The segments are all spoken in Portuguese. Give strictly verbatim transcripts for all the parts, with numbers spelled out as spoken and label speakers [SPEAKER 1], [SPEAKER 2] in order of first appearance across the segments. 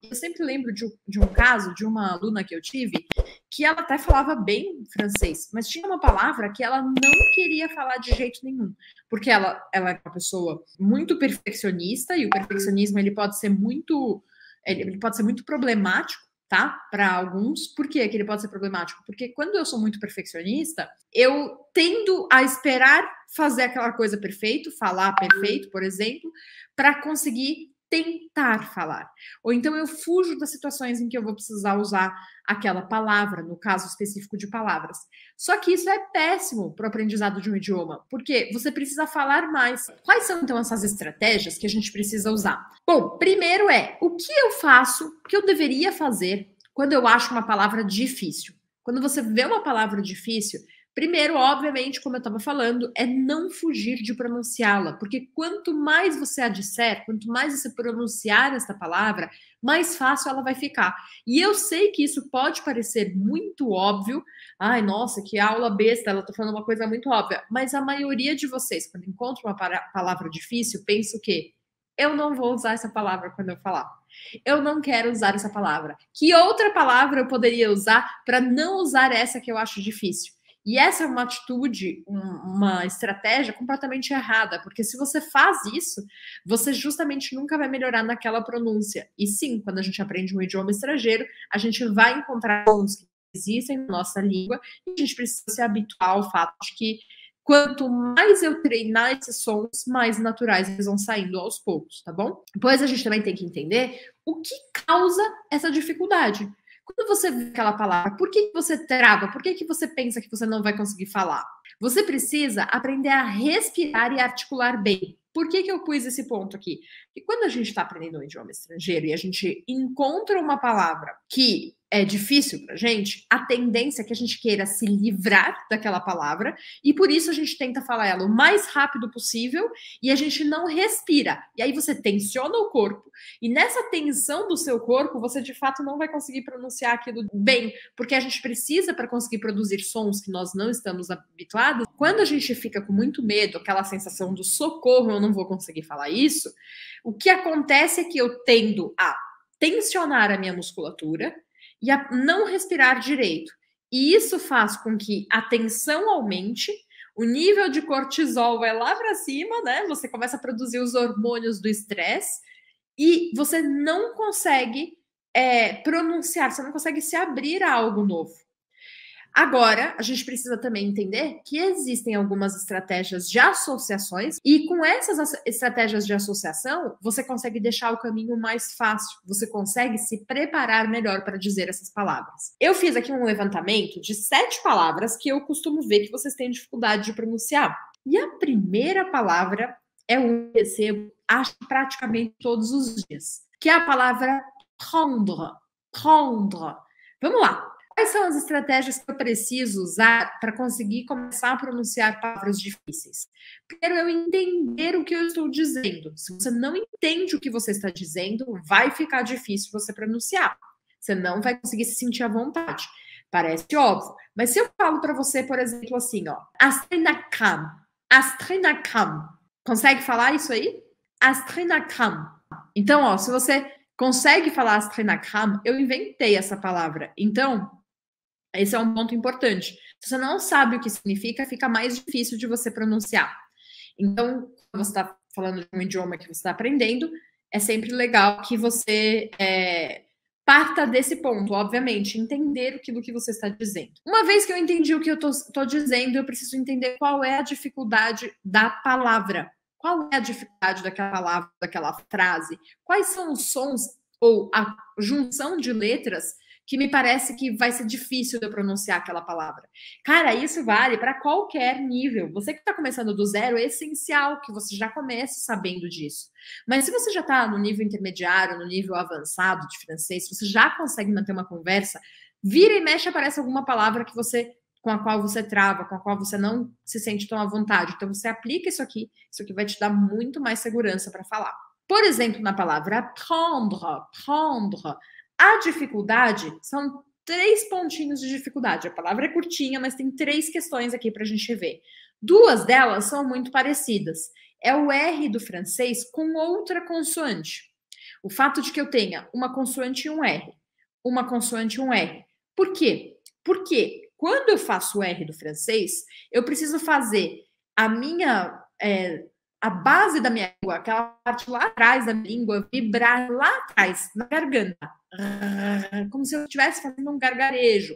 [SPEAKER 1] Eu sempre lembro de, de um caso de uma aluna que eu tive que ela até falava bem francês, mas tinha uma palavra que ela não queria falar de jeito nenhum, porque ela, ela é uma pessoa muito perfeccionista e o perfeccionismo ele pode ser muito, ele pode ser muito problemático, tá? Para alguns. Por que que ele pode ser problemático? Porque quando eu sou muito perfeccionista, eu tendo a esperar fazer aquela coisa perfeito, falar perfeito, por exemplo, para conseguir tentar falar. Ou então eu fujo das situações em que eu vou precisar usar aquela palavra, no caso específico de palavras. Só que isso é péssimo para o aprendizado de um idioma, porque você precisa falar mais. Quais são, então, essas estratégias que a gente precisa usar? Bom, primeiro é, o que eu faço, o que eu deveria fazer quando eu acho uma palavra difícil? Quando você vê uma palavra difícil, primeiro, obviamente, como eu estava falando, é não fugir de pronunciá-la, porque quanto mais você a disser, quanto mais você pronunciar essa palavra, mais fácil ela vai ficar. E eu sei que isso pode parecer muito óbvio. Ai, nossa, que aula besta, ela está falando uma coisa muito óbvia. Mas a maioria de vocês, quando encontra uma palavra difícil, pensa o quê? Eu não vou usar essa palavra quando eu falar. Eu não quero usar essa palavra. Que outra palavra eu poderia usar para não usar essa que eu acho difícil? E essa é uma atitude, uma estratégia completamente errada, porque se você faz isso, você justamente nunca vai melhorar naquela pronúncia. E sim, quando a gente aprende um idioma estrangeiro, a gente vai encontrar sons que existem na nossa língua e a gente precisa se habituar ao fato de que quanto mais eu treinar esses sons, mais naturais eles vão saindo aos poucos, tá bom? Depois a gente também tem que entender o que causa essa dificuldade. Quando você vê aquela palavra, por que você trava? Por que você pensa que você não vai conseguir falar? Você precisa aprender a respirar e articular bem. Por que que eu pus esse ponto aqui? Porque quando a gente está aprendendo um idioma estrangeiro e a gente encontra uma palavra que é difícil pra gente, a tendência é que a gente queira se livrar daquela palavra e por isso a gente tenta falar ela o mais rápido possível e a gente não respira. E aí você tensiona o corpo e nessa tensão do seu corpo você de fato não vai conseguir pronunciar aquilo bem, porque a gente precisa para conseguir produzir sons que nós não estamos habituados. Quando a gente fica com muito medo, aquela sensação do socorro, eu não vou conseguir falar isso, o que acontece é que eu tendo a tensionar a minha musculatura e a não respirar direito. E isso faz com que a tensão aumente, o nível de cortisol vai lá para cima, né? Você começa a produzir os hormônios do estresse e você não consegue é, pronunciar, você não consegue se abrir a algo novo. Agora, a gente precisa também entender que existem algumas estratégias de associações e com essas estratégias de associação, você consegue deixar o caminho mais fácil, você consegue se preparar melhor para dizer essas palavras. Eu fiz aqui um levantamento de sete palavras que eu costumo ver que vocês têm dificuldade de pronunciar. E a primeira palavra é o que eu recebo, acho, praticamente todos os dias, que é a palavra prendre, prendre. Vamos lá. Quais são as estratégias que eu preciso usar para conseguir começar a pronunciar palavras difíceis? Primeiro, eu entender o que eu estou dizendo. Se você não entende o que você está dizendo, vai ficar difícil você pronunciar. Você não vai conseguir se sentir à vontade. Parece óbvio. Mas se eu falo para você, por exemplo, assim, ó, astrinakam, astrinakam. Consegue falar isso aí? Astrinakam. Então, ó, se você consegue falar astrinakam, eu inventei essa palavra. Então, esse é um ponto importante. Se você não sabe o que significa, fica mais difícil de você pronunciar. Então, quando você está falando de um idioma que você está aprendendo, é sempre legal que você é, parta desse ponto, obviamente, entender aquilo que você está dizendo. Uma vez que eu entendi o que eu estou dizendo, eu preciso entender qual é a dificuldade da palavra. Qual é a dificuldade daquela palavra, daquela frase? Quais são os sons ou a junção de letras que me parece que vai ser difícil de eu pronunciar aquela palavra? Cara, isso vale para qualquer nível. Você que está começando do zero, é essencial que você já comece sabendo disso. Mas se você já está no nível intermediário, no nível avançado de francês, se você já consegue manter uma conversa, vira e mexe aparece alguma palavra que você, com a qual você trava, com a qual você não se sente tão à vontade. Então você aplica isso aqui, isso aqui vai te dar muito mais segurança para falar. Por exemplo, na palavra prendre, prendre, a dificuldade são três pontinhos de dificuldade. A palavra é curtinha, mas tem três questões aqui para a gente ver. Duas delas são muito parecidas. É o R do francês com outra consoante. O fato de que eu tenha uma consoante e um R, uma consoante e um R. Por quê? Porque quando eu faço o R do francês, eu preciso fazer a minha, é, a base da minha língua, aquela parte lá atrás da minha língua, vibrar lá atrás, na garganta. Como se eu estivesse fazendo um gargarejo.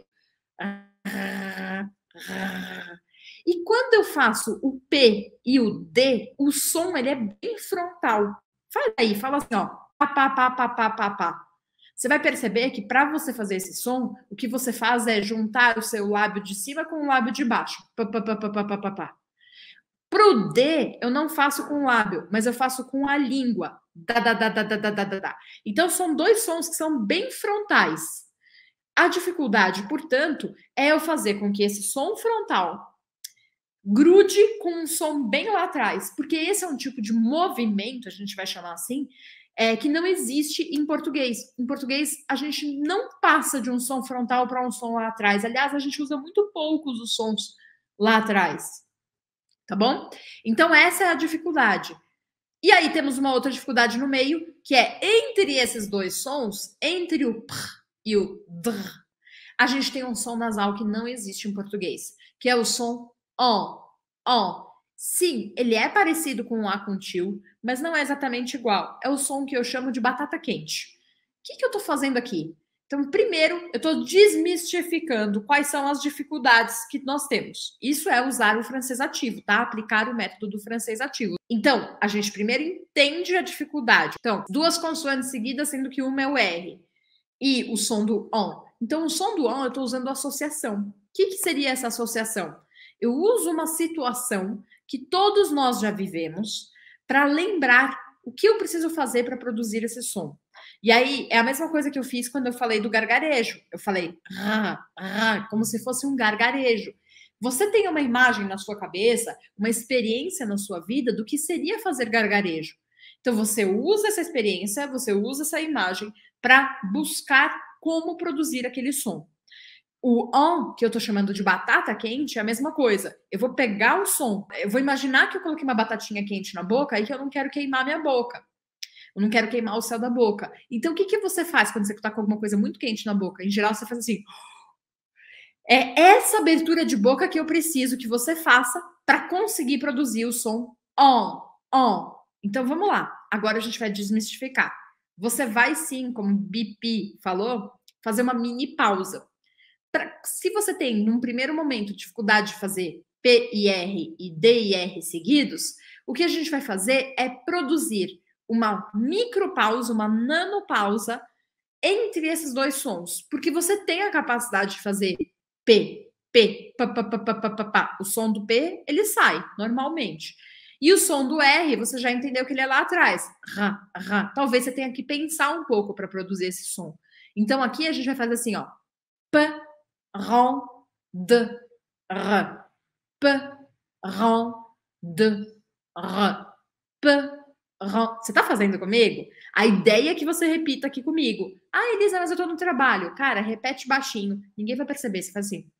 [SPEAKER 1] E quando eu faço o P e o D, o som ele é bem frontal. Fala aí, fala assim, ó. Pá, pá, pá, pá, pá, pá, pá. Você vai perceber que para você fazer esse som, o que você faz é juntar o seu lábio de cima com o lábio de baixo. Pá, pá, pá, pá, pá, pá, pá. Pro D, eu não faço com o lábio, mas eu faço com a língua. Da, da, da, da, da, da, da, da. Então, são dois sons que são bem frontais. A dificuldade, portanto, é eu fazer com que esse som frontal grude com um som bem lá atrás, porque esse é um tipo de movimento, a gente vai chamar assim, é, que não existe em português. Em português, a gente não passa de um som frontal para um som lá atrás. Aliás, a gente usa muito poucos os sons lá atrás. Tá bom? Então, essa é a dificuldade. E aí temos uma outra dificuldade no meio, que é entre esses dois sons, entre o p e o dr, a gente tem um som nasal que não existe em português, que é o som on, on. Sim, ele é parecido com o A com tio, mas não é exatamente igual. É o som que eu chamo de batata quente. O que, que eu tô fazendo aqui? Então, primeiro, eu estou desmistificando quais são as dificuldades que nós temos. Isso é usar o francês ativo, tá? Aplicar o método do francês ativo. Então, a gente primeiro entende a dificuldade. Então, duas consoantes seguidas, sendo que uma é o R. E o som do on. Então, o som do on, eu estou usando associação. O que, que seria essa associação? Eu uso uma situação que todos nós já vivemos para lembrar o que eu preciso fazer para produzir esse som. E aí, é a mesma coisa que eu fiz quando eu falei do gargarejo. Eu falei, ah, ah, como se fosse um gargarejo. Você tem uma imagem na sua cabeça, uma experiência na sua vida do que seria fazer gargarejo. Então, você usa essa experiência, você usa essa imagem para buscar como produzir aquele som. O on, que eu tô chamando de batata quente, é a mesma coisa. Eu vou pegar o som, eu vou imaginar que eu coloquei uma batatinha quente na boca e que eu não quero queimar minha boca. Eu não quero queimar o céu da boca. Então, o que, que você faz quando você está com alguma coisa muito quente na boca? Em geral, você faz assim. É essa abertura de boca que eu preciso que você faça para conseguir produzir o som on, on. Então, vamos lá. Agora a gente vai desmistificar. Você vai sim, como B P falou, fazer uma mini pausa. Pra, se você tem, num primeiro momento, dificuldade de fazer P e R e D e R seguidos, o que a gente vai fazer é produzir uma micropausa, uma nanopausa entre esses dois sons, porque você tem a capacidade de fazer P, P, pá, pá, pá, pá, pá, pá, pá. O som do P, ele sai normalmente. E o som do R, você já entendeu que ele é lá atrás. Rá, rá. Talvez você tenha que pensar um pouco para produzir esse som. Então aqui a gente vai fazer assim, ó. P, ron, d, r. P, ron, d, r. P, ron. Você tá fazendo comigo? A ideia é que você repita aqui comigo. Ah, Elisa, mas eu tô no trabalho. Cara, repete baixinho. Ninguém vai perceber. Você faz assim.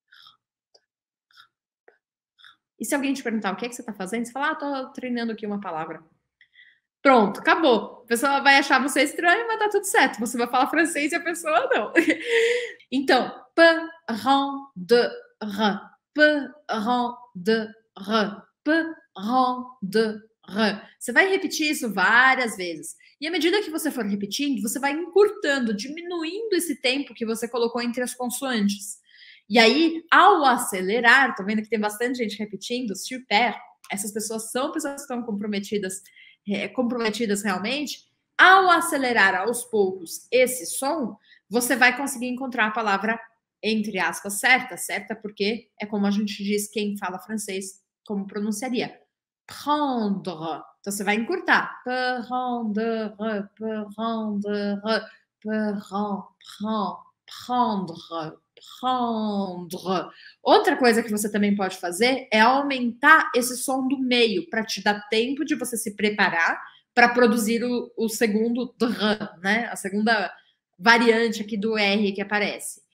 [SPEAKER 1] E se alguém te perguntar o que é que você tá fazendo, você fala, ah, tô treinando aqui uma palavra. Pronto, acabou. A pessoa vai achar você estranho, mas tá tudo certo. Você vai falar francês e a pessoa não. Então, P, ron, de, r. P, ron, de, r. P, ron, de, r. Você vai repetir isso várias vezes. E à medida que você for repetindo, você vai encurtando, diminuindo esse tempo que você colocou entre as consoantes. E aí, ao acelerar, tô vendo que tem bastante gente repetindo, super, essas pessoas são pessoas que estão comprometidas, é, comprometidas realmente. Ao acelerar aos poucos esse som, você vai conseguir encontrar a palavra, entre aspas, certa, certa porque é como a gente diz, quem fala francês, como pronunciaria. Prendre. Então, você vai encurtar. Prendre, prendre, prendre, prendre. Prendre. Outra coisa que você também pode fazer é aumentar esse som do meio para te dar tempo de você se preparar para produzir o, o segundo dr, né? A segunda variante aqui do R que aparece.